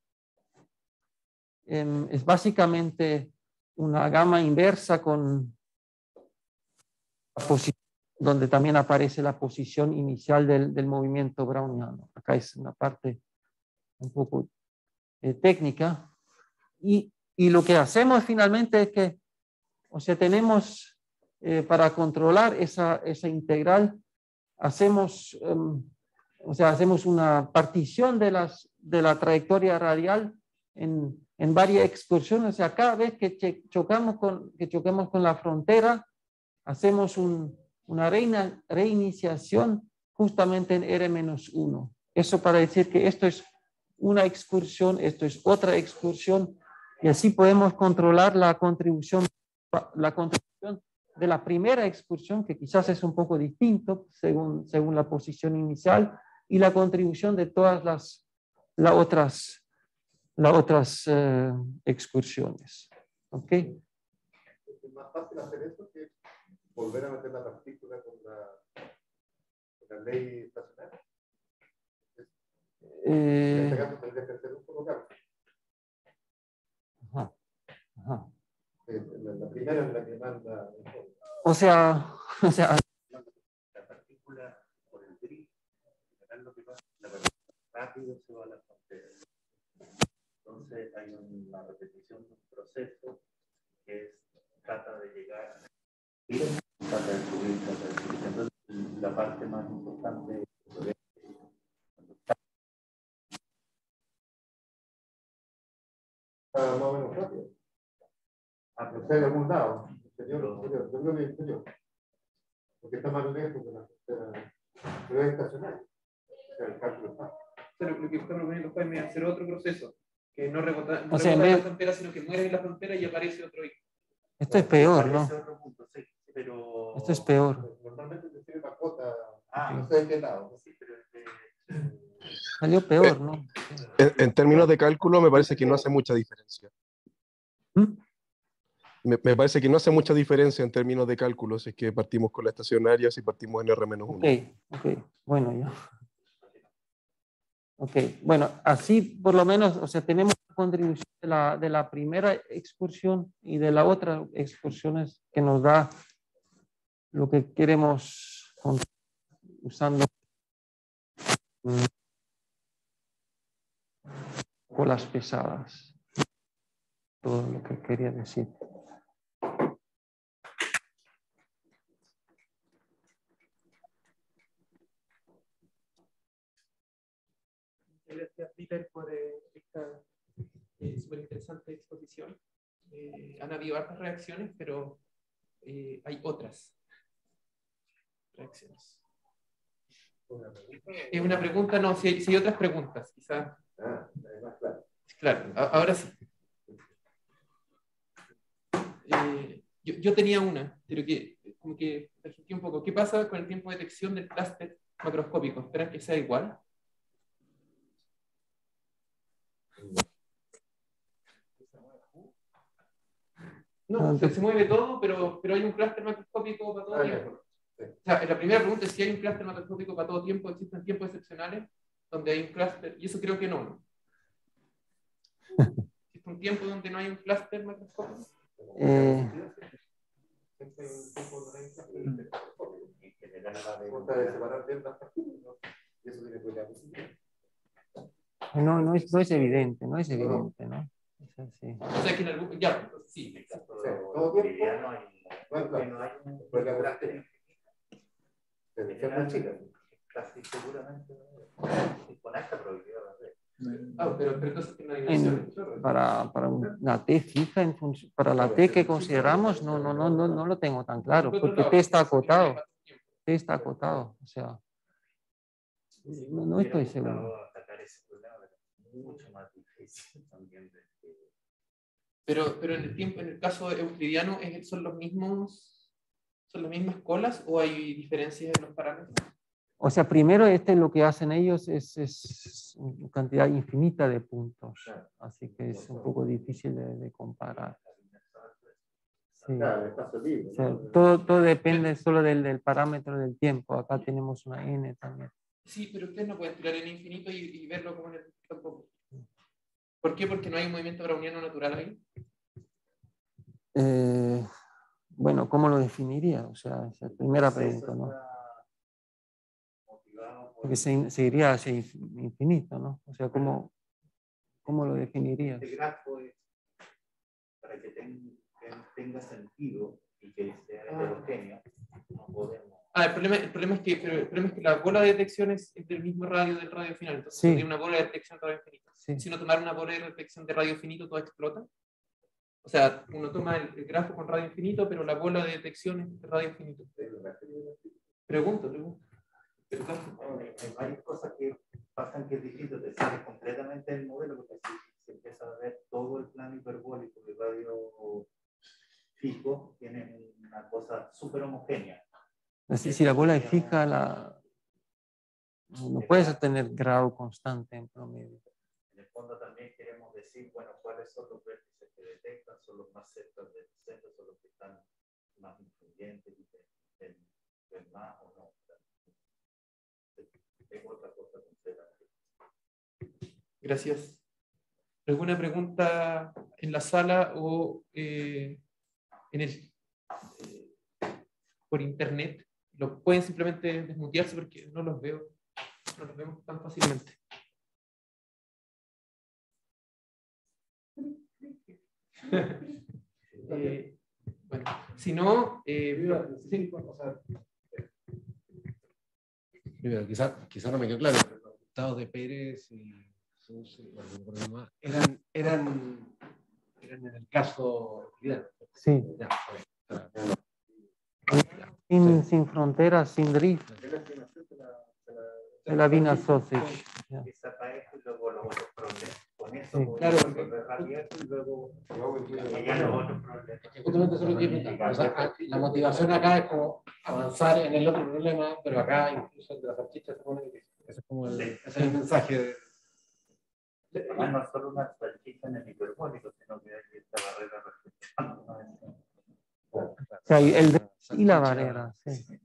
eh, es básicamente una gama inversa con la posición, donde también aparece la posición inicial del, del movimiento browniano. Acá es una parte un poco eh, técnica. Y, y lo que hacemos finalmente es que, o sea, tenemos eh, para controlar esa, esa integral, hacemos, um, o sea, hacemos una partición de, las, de la trayectoria radial en, en varias excursiones. O sea, cada vez que chocamos con, que choquemos con la frontera, hacemos un, una reina, reiniciación justamente en R menos uno. Eso para decir que esto es una excursión, esto es otra excursión, y así podemos controlar la contribución, la contribución de la primera excursión, que quizás es un poco distinto según, según la posición inicial, y la contribución de todas las, las otras, las otras eh, excursiones. ¿Ok? Es más fácil hacer eso que volver a meter la partícula con la, con la ley estacionaria. Eh, en este caso tendría que hacer un solo cambio. Ajá, ajá. Eh, la, la primera es la que manda. O sea, o sea, La partícula por el drift, lo que pasa, la partícula rápido se va a la frontera. Entonces hay una repetición de un proceso que es, trata de llegar, trata de subir, trata de subir. Entonces la parte más importante es está más o menos rápido. A proceder de algún lado, exterior o exterior. Yo creo que exterior. Porque está más lejos de la frontera. Pero es estacionario. O sea, el cálculo está. Pero lo que está proponiendo Jaime es hacer otro proceso, que no rebota, no O sea, rebota en en vez- la frontera, sino que mueres en la frontera y aparece otro hijo. esto es peor, ¿no? Aparece otro punto, sí, pero Esto es peor. normalmente se tiene una cuota. Ah, no sé de qué lado. Sí, pero este, Salió peor, ¿no? En, en términos de cálculo, me parece que no hace mucha diferencia. ¿Mm? Me, me parece que no hace mucha diferencia en términos de cálculo si es que partimos con la estacionaria, si partimos en R menos uno. Ok, ok, bueno, ya. Ok, bueno, así por lo menos, o sea, tenemos la contribución de la, de la primera excursión y de la otra excursiones que nos da lo que queremos usando mm, colas pesadas. Todo lo que quería decir. Gracias, Peter, por eh, esta Eh, súper interesante exposición. Eh, han habido hartas reacciones, pero eh, hay otras reacciones. Es una pregunta, no, si hay, si hay otras preguntas, quizás. Ah, además, claro. Claro, a- ahora sí. Eh, yo, yo tenía una, pero que como que me asusté un poco. ¿Qué pasa con el tiempo de detección del clúster macroscópico? ¿Esperan que sea igual? No, No, se, te- se mueve todo, pero, pero hay un clúster macroscópico para todo Ah, ya. tiempo. O sea, la primera pregunta es si hay un clúster macroscópico para todo tiempo, existen tiempos excepcionales donde hay un clúster, y eso creo que no, ¿no? ¿Existe un tiempo donde no hay un clúster macroscópico? eh, Siempre hay un tiempo donde no hay un clúster. En general va de gusta de separar bien las partículas, ¿no? Y eso tiene que ver con no, no, es, no es evidente, no es evidente, ¿no? Es así. O sea, que en algún... Ya, sí, el exacto. caso de todo tiempo. No hay, no hay un clúster infinito. En general, casi seguramente con esta probabilidad va a ser. Ah, pero, pero entonces tiene una En- dimensión. para, para una T fija, en func- para la T que consideramos, no, no, no, no, no lo tengo tan claro, porque T está acotado, T está acotado, o sea, no, no estoy seguro. Atacar ese problema es mucho más difícil también de que... Pero, pero en el tiempo, en el caso euclidiano, ¿es- ¿son los mismos, son las mismas colas o hay diferencias en los parámetros? O sea, primero este lo que hacen ellos es, es una cantidad infinita de puntos, así que es un poco difícil de, de comparar. Sí. Claro, el espacio libre, O sea, ¿no? todo, todo depende solo del, del parámetro del tiempo. Acá tenemos una n también. Sí, pero ustedes no pueden tirar en infinito y, y verlo como en el tampoco. ¿Por qué? Porque no hay un movimiento browniano natural ahí. Eh, bueno, ¿cómo lo definiría? O sea, esa es la primera pregunta, ¿no? Porque se, se iría hacia inf- infinito, ¿no? O sea, ¿cómo, cómo lo definirías? Este grafo es para que ten- ten- tenga sentido y que sea heterogéneo. No podemos. Ah, el problema, el problema es que, pero el problema es que la bola de detección es, es del mismo radio del radio final. Entonces, Sí. tiene una bola de detección de radio infinito. Sí. Si uno tomara una bola de detección de radio infinito, todo explota. O sea, uno toma el, el grafo con radio infinito, pero la bola de detección es de radio infinito. Pregunto, pregunto. Hay, hay varias cosas que pasan que es distinto, te sale completamente el modelo porque si se empieza a ver todo el plano hiperbólico de radio fijo, tiene una cosa súper homogénea. Así, si la bola es fija, la, no puedes tener grado constante en promedio. En el fondo también queremos decir, bueno, cuáles son los vértices que detectan, son los más cerca del centro, son los que están más influyentes, y ven, ven más o no. Es otra cosa completamente. Gracias. ¿Alguna pregunta en la sala o eh, en el, eh, por internet? Lo pueden simplemente desmutearse porque no los veo, no los vemos tan fácilmente. eh, bueno, si no, eh, sí. Primero, quizá, quizá no me quedó claro, pero los resultados de Pérez y Sus y bueno, no recuerdo más, eran, eran, eran en el caso euclidiano. Sí. Ya, ok. Sin, sin fronteras, sin drift. De la Wiener Sausage. Ya. Esa para esto y luego los otros problemas. Con eso Sí. podemos Claro, resolver rápido y luego ya los otros problemas. Es que justamente eso es lo que yo preguntaba. O sea, la motivación acá es como avanzar en el otro problema, pero acá incluso el de las salchichas se pone difícil. Ese es como el, ese es el mensaje de... Además, no es solo una salchicha en el hiperbólico, sino que hay esta barrera respetando, ¿no? O sea, el drift y la barrera, sí.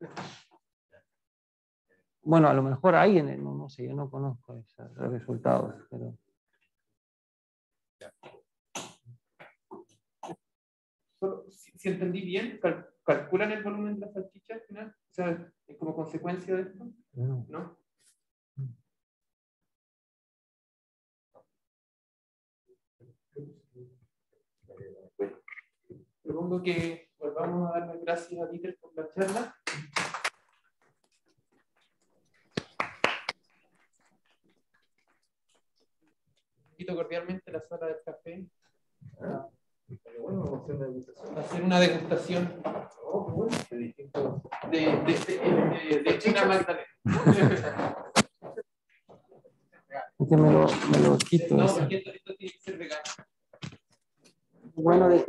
Bueno, a lo mejor hay en el, no, no sé, yo no conozco esos resultados, pero... Solo, si, si entendí bien, cal, ¿calculan el volumen de la salchicha al final? O sea, como consecuencia de esto, No. ¿no? Propongo que volvamos a dar las gracias a Dieter por la charla. Dieter, invito cordialmente a la sala del café a hacer una degustación de distintos de, de, de, de, de China Magdalena. Que me lo, me lo quito. No, eso. porque esto, esto tiene que ser vegano. Bueno, de